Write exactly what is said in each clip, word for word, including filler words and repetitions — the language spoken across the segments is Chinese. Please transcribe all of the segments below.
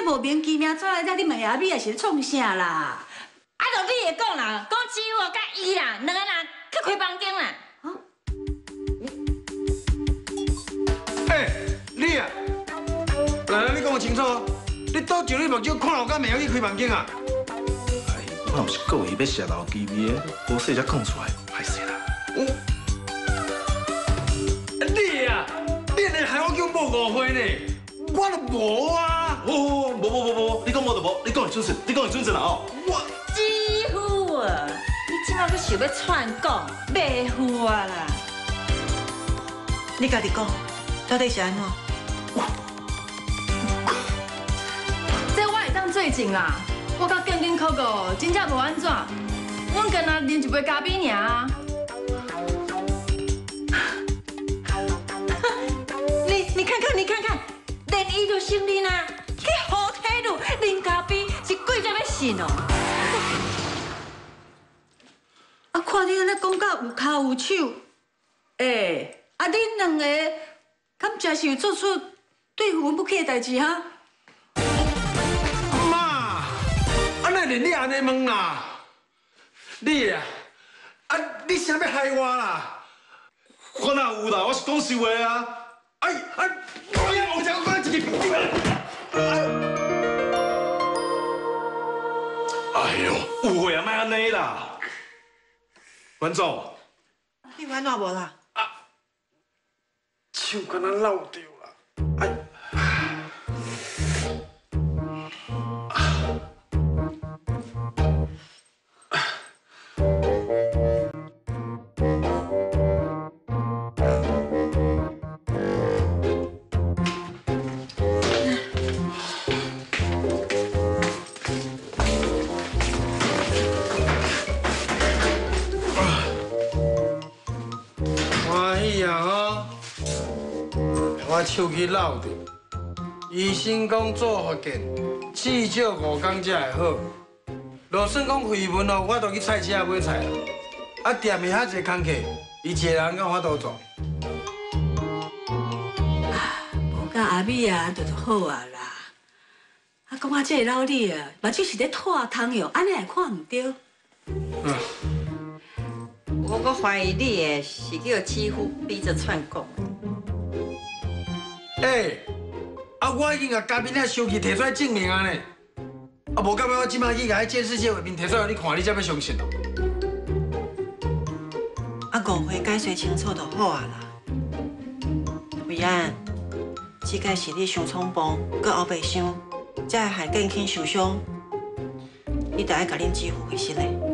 无名其名出来，遮你问阿美也是创啥啦？ 啊，就你会讲啦，讲姊夫甲伊啦，两个人去开房间啦。啊？ 哎，你啊，来来，你讲清楚，你倒上你目睭看我甲妹去开房间啊？ 哎，我若是故意要泄露机密的，无说才讲出来，歹势啦。 嗯，你啊，你连害我叫无误会呢，我都无啊。 哦，无无无无，你讲无就无，你讲会准准，你讲会准准啦哦。 我姊夫啊，你即马阁想要篡讲，袂赴啊啦！ 你家己讲，到底是安怎？ 这我会当做证啦。我甲建军考过，真正无安怎。阮跟他啉一杯咖啡尔啊。 你你看看你看看，连伊都承认啊，去好体路啉咖啡是贵才要信哦。 啊，看你安尼讲甲有骹有手，哎，啊，恁两个敢真是有做出对付阮不起的代志哈？ 妈，啊，那连你安尼问啦？你啊，啊，你想要害我啦？我哪有啦？我是讲实话啊！哎哎，我呀，我讲我自己。哎呦，误会啊，莫安尼啦。观众， 你安怎无啦？ 啊，手敢若漏掉啦！哎。我手机漏掉，医生讲做复健至少五天才会好。就算讲废文哦，我都去菜市仔买菜啦。啊，店的遐侪工课，伊一个人敢法度做？ 无甲阿美啊，就就好啊啦。啊，讲我这个老李啊，目睭是咧拖汤哟，安尼也看唔到。 嗯。 我阁怀疑你的是叫欺负逼着篡讲。 哎，啊，我已经甲嘉宾遐手机摕出来证明啊呢。啊，无到尾我即摆去甲迄监视器画面摕出来，你看你才要相信哦。 啊，误会解释清楚就好啊啦。维安，即个是你伤冲动，搁后白想，才会害建庆受伤。你得爱甲恁姊夫回心嘞。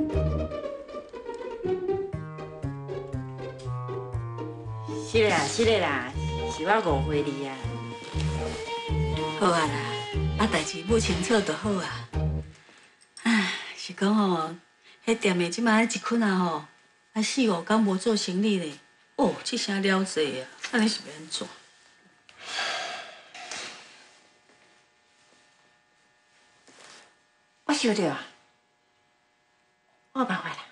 是啦，是啦啦，是我误会你啊。 好啊啦，啊代志摸清楚就好啊。唉，是讲吼，迄店的即摆一困啊吼，啊四五天无做生意咧。哦，这声了济啊，安尼是要安怎？ 我想到啊，我有办法啦。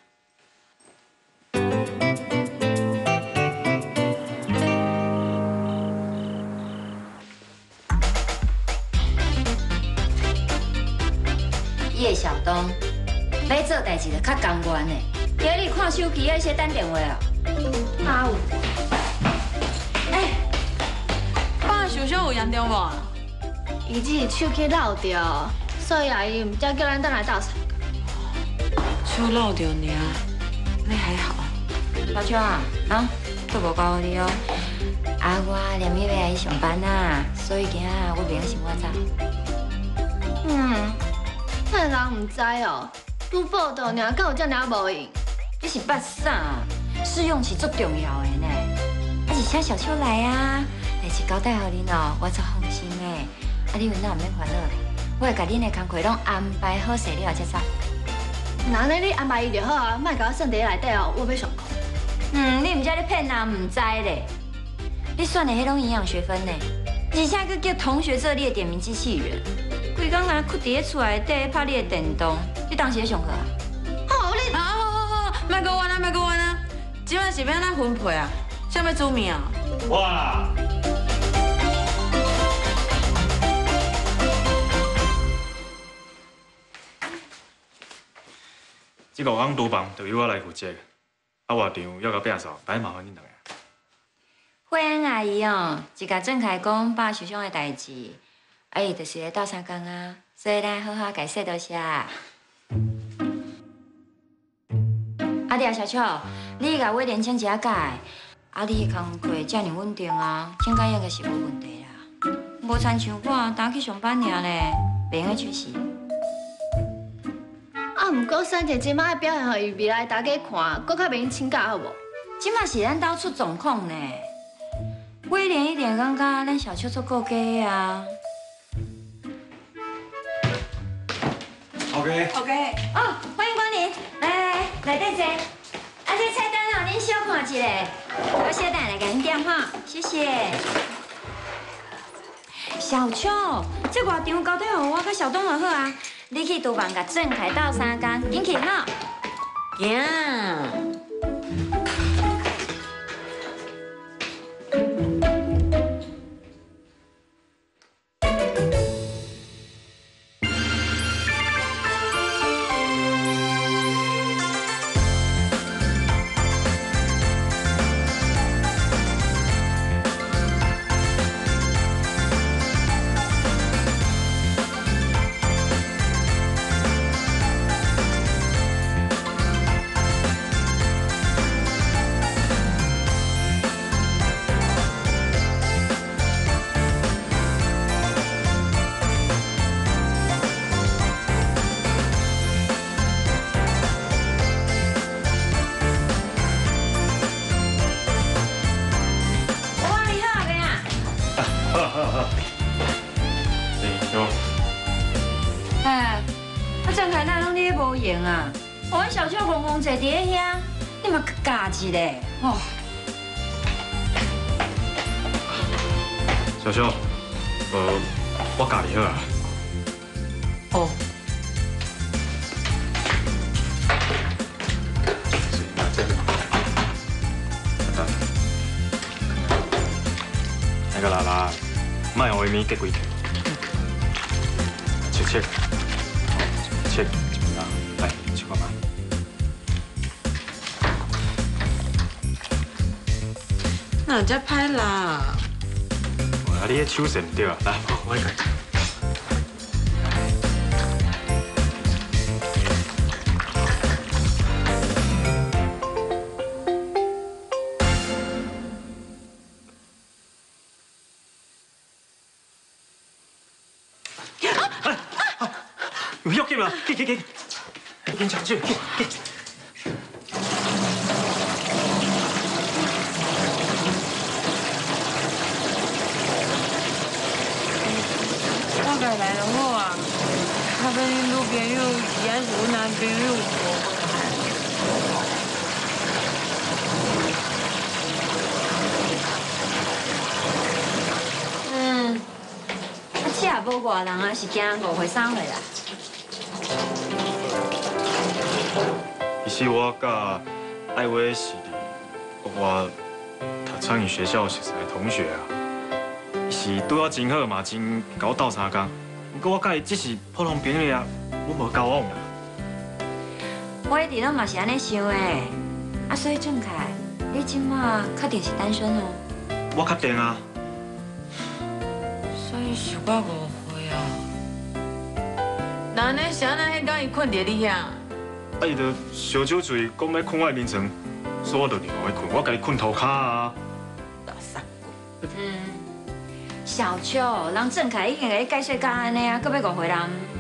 叶晓东，要做代志就较甘愿的。今日看手机要先等电话哦。啊有。 哎，爸受伤有严重无？ 伊只是手机漏掉，所以阿姨唔才叫咱等来倒茶。 手漏掉尔，你还好？ 小秋啊，啊，都无教你哦。啊，我连夜要来上班啊，所以今仔我袂晓先我走。 嗯。遐人唔知哦，拄报道尔，敢有遮尔无用？ 你是捌啥？试用期足重要的呢。啊，是请小秋来啊，代志交代互恁哦，我足放心的。啊，你有哪唔免烦恼咧？我会甲恁的工课拢安排好势了才走。 那安尼你安排伊就好啊，莫甲我算伫内底哦，我要上课。 嗯，你唔知你骗人唔知咧？你选的迄种营养学分呢？而且佫叫同学做你的点名机器人。规工若困伫咧厝内底拍你的电动，你当时咧上课啊？ 好你啊，好好好，莫搁玩啊，莫搁玩啊！今晚是要安怎分配啊？啥物煮面啊？ 我啦。 这个工厨房就由我来负责，啊外场要到摒扫，歹麻烦恁两个。 慧恩阿姨哦，一甲郑凯讲爸受伤的代志，啊伊就是咧斗相共啊，所以咱好好解释多些。啊，弟啊，小巧，你甲威廉请一下假，啊，你的工课遮尔稳定啊，请假应该是无问题啦。无亲像我，打去上班尔咧，袂用去出事。 啊，毋过三姐即摆的表现，互伊未来大家看，搁较袂用请假好无？ 即马是咱兜出状况呢。威廉一定感觉咱小秋做顾家啊。 OK。 OK。哦，欢迎光临，来来来，内底坐。啊，这菜单哦，恁小看一下，我小等来给恁点哈，谢谢。小秋，这外场交代互我甲小东就好啊。你去厨房甲郑凯斗三工，紧去哈。行。啊！我小舅公公坐伫咧遐，你嘛教一个哦。 小秋，呃，我教你好啊。 哦。 那个啦啦，卖外面结几条，切切，切。来，去看看。 哪只歹啦？ 哇，你迄手势唔对啊！来，我来教。有要紧啦，紧紧紧！ 紧抢去！ 我家来就好啊，他跟恁女朋友也是我男朋友无。嗯，啊，车也无偌人啊，是惊误会三岁啦。 其实我甲艾薇是我读餐饮学校熟识的同学啊，是对我真好嘛，真甲我斗相共。不过我甲伊只是普通朋友啊，我无交往啦。 我一直拢嘛是安尼想的，啊，所以郑凯，你即马确定是单身哦？ 我确定啊。 所以是我误会啊。那呢，是安那迄天伊困伫你遐？ 啊！伊就烧酒醉，讲要困我眠床，所以我就另外困，我家己困涂骹啊。 大傻姑。 嗯，小秋，人郑凯已经给你解释到安尼啊，搁要误会人。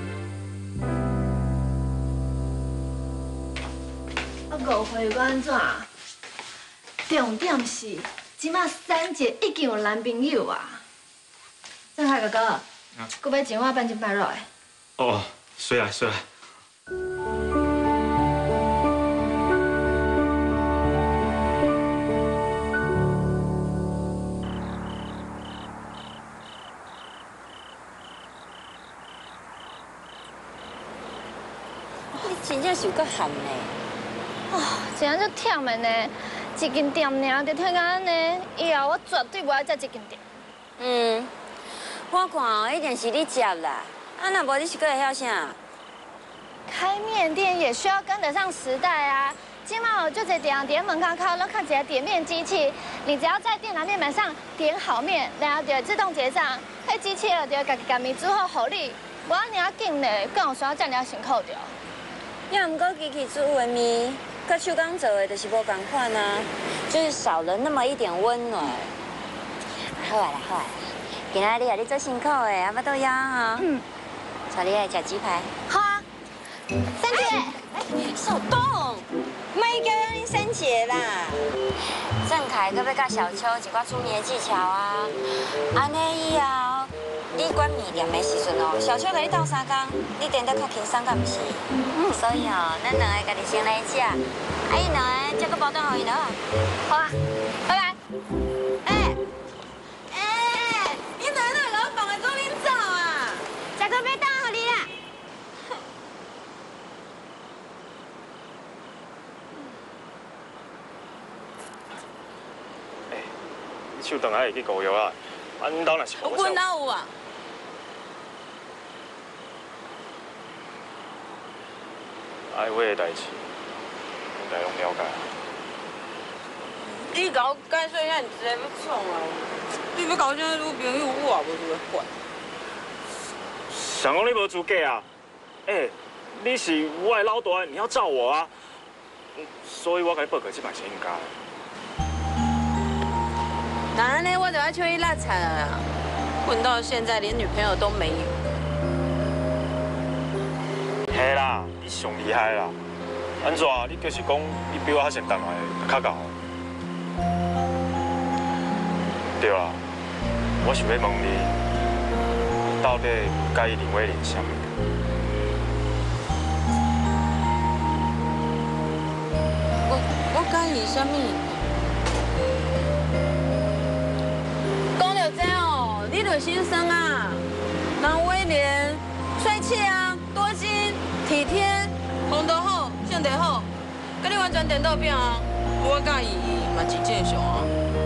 啊，误会又安怎？重点是，即马三姐已经有男朋友啊。郑凯哥哥，搁要请我半斤半肉的。 哦，水来水来。 真正是有够寒呢！ 哦，真正足忝的呢，一间店尔就退到安尼，以后我绝对不爱再一间店。 嗯，我看哦，一定是你接啦，啊，若无你是搁会晓啥？ 开面店也需要跟得上时代啊。今嘛就在点点门口靠，都看起来点面机器，你只要在电脑面板上点好面，然后就会自动结账，那机器就会家己家己煮好好你，无安尼啊紧呢，更有需要这样辛苦着。 要唔过机器煮的面，跟手工做的就是无同款啊，就是少了那么一点温暖。好啊啦好啊啦，今仔日啊你做辛苦的，阿妈都要哈。嗯。带你来吃鸡排。 好啊，三姐。 哎，小东。莫叫你三姐啦，郑凯可要教小秋一寡煮面的技巧啊。安尼以后，你管面店的时阵哦，小秋甲你斗相共，你变得较轻松，敢唔是？嗯。所以哦，咱两个家己先来食，啊，伊两个再个包顿互伊就好。 好啊，拜拜。 哎哎，你两个哪个放个做恁走啊？ 食个要等互你啦。 手断还会去膏药啊！啊，恁兜若是无阮哪有啊？ 爱话的代志，应该拢了解。 你甲我解说遐直接要创啊！你要搞啥女朋友，我也无想要管。 想讲你无资格啊！哎，你是我的老大，你要照我啊！所以我甲你报告这摆是应该。 那安尼我就要去拉惨了啦！混到现在连女朋友都没有。 嘿啦，你上厉害啦！安怎？你就是讲你比我较先当来，较搞。对啦，我想要问你，你到底介意林伟玲啥物？ 我我介意啥物？你就心生啊，人威廉帅气啊，多金体贴，风度好，性格好，跟你完全颠倒变啊！我介意嘛真正常啊。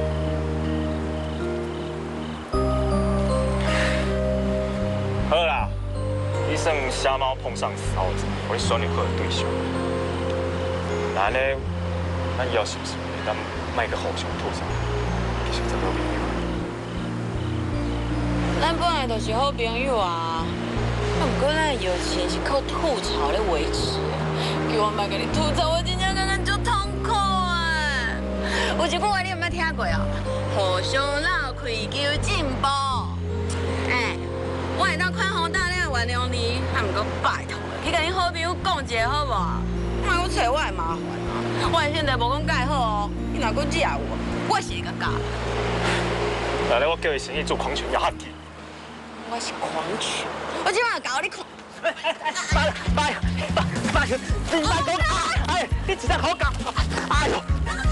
好啦，你算瞎猫碰上死耗子，我选你好的对象。那呢，咱以后是不是会当卖个互相吐槽，其实做好朋友？ 咱本来就是好朋友啊，啊，不过咱的友情是靠吐槽来维持的。叫我莫甲你吐槽，我真正感觉足痛苦啊！有一句话你有没有听过哦？互相闹开求进步。哎，我会当宽宏大量原谅你，啊，不过拜托，去甲你好朋友讲一下好无？莫去找我的麻烦啊！我现在无讲介好哦，你若搁惹我，我是会甲教。 来来，我叫伊生意做狂犬，要哈底。 我是狂犬，我今晚搞你狂。 爸爸爸爸，你慢讲，哎，你真好讲，哎呦！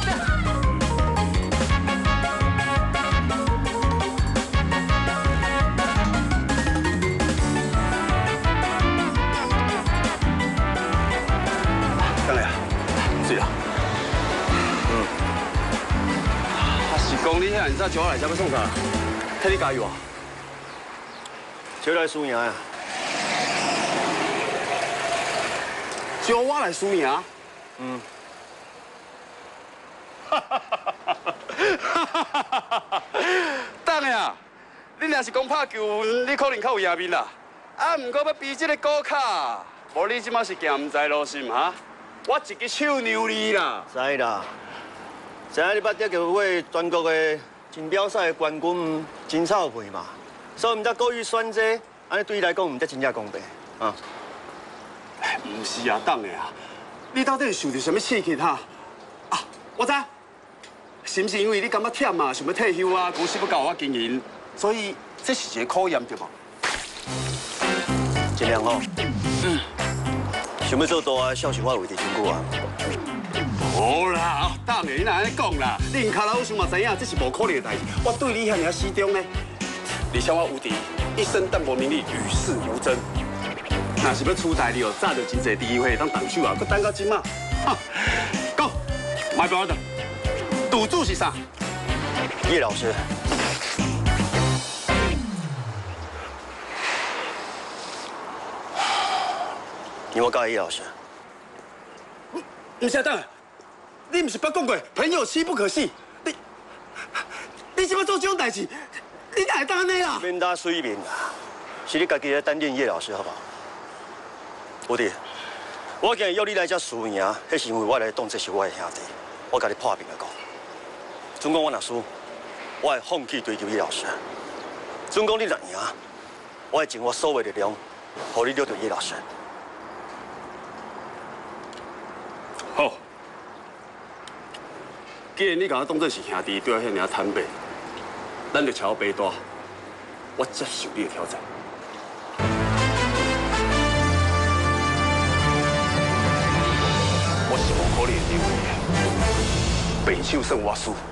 干来啊，水啊。嗯。啊，是讲你遐现在招我来，才要创啥？替你加油啊！招来输赢啊！招我来输赢？嗯。哈哈哈哈哈哈！等下啊，你若是讲拍球，你可能较有赢面啦。啊，不过要比这个高卡，无你即马是行唔知路线哈？我一个手牛你啦。 知啦，知影你捌得叫为全国的锦标赛的冠军真臭屁嘛？所以唔才故意选这，安尼对你来讲唔才真正公平啊。 哎，唔是啊，当的啊，你到底是受到什么刺激哈？啊，我知，是不是因为你感觉忝啊，想要退休啊，公司要交我经营，所以这是一个考验对无？ 尽量哦。嗯。想要做大啊，孝顺我为地辛苦啊。 无啦，当的，你哪安尼讲啦？你唔卡拉好想嘛知影，这是无可能的代志。我对你遐尔始终呢，而且我有敌，一生淡泊名利，与世无争。若是要出代志哦，早就真侪机会当动手啊，佮等到今嘛。哈，讲，买包的，赌注是啥？ 叶老师。 你我介意老师？ 唔是等下，你唔是捌讲过朋友妻不可戏？你你是要做这种代志？你哪会当安尼啦？ 免打水面啦，是你家己咧担任叶老师好不好？吴弟，我今日约你来这输赢，迄是因为我来当这是我的兄弟，我甲你破冰来讲。总讲我若输，我会放弃追求叶老师。总讲你若赢，我会尽我所有的力量，互你留住叶老师。 好，既然你甲我当作是兄弟，对我遐尔坦白，咱就朝白大，我接受你的挑战。我是无可能的地位，平手算我输。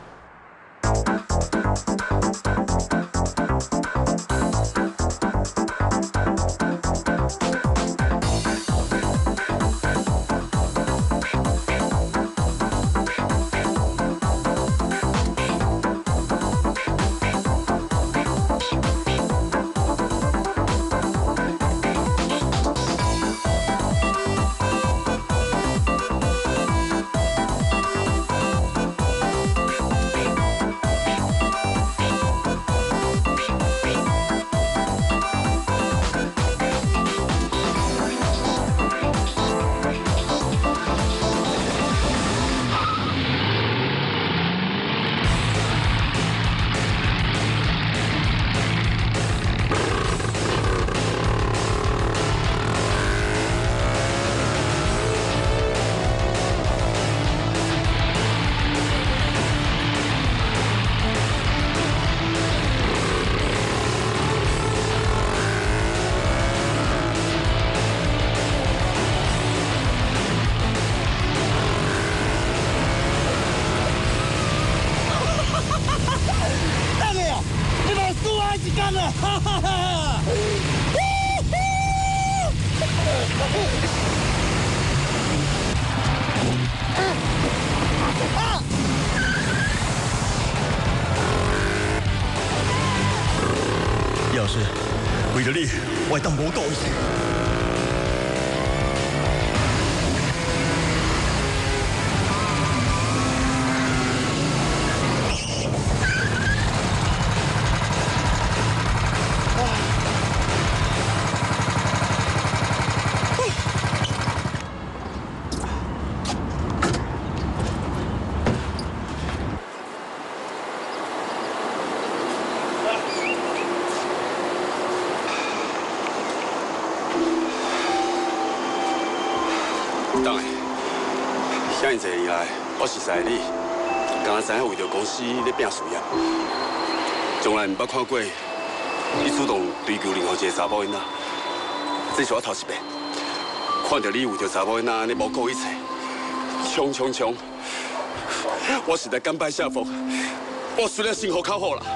叶老师，为了你，我会当无顾伊。 当然，遐尼济以来，我是知你，刚刚知影为着公司咧拼事业，从来唔捌看过你主动追求任何一个查某囡仔，这是我头一遍看到你为着查某囡仔安尼无顾一切，冲冲冲！我实在甘拜下风，我虽然心好较好啦，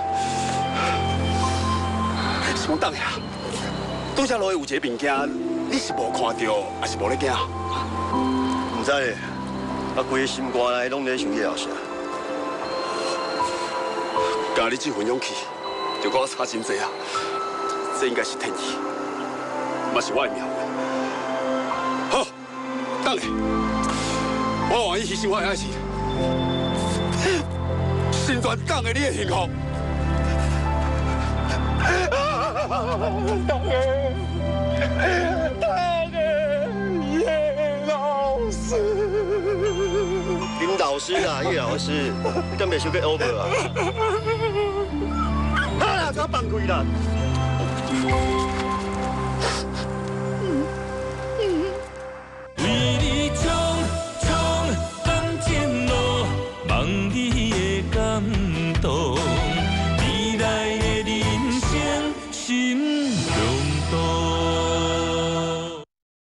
想当下，拄则落去有一个物件，你是无看到，还是无咧惊？ 唔知咧，啊，规个心肝内拢咧想叶老师啊。 甲你这份勇气，就跟我差真济啊！这应该是天意，嘛是我的命运。好，等下，我愿意牺牲我的爱情，心全等下你的幸福。等下，等下，叶老师。 林老师啦，叶老师，你敢袂想过 over 啊？好啦，我放开啦。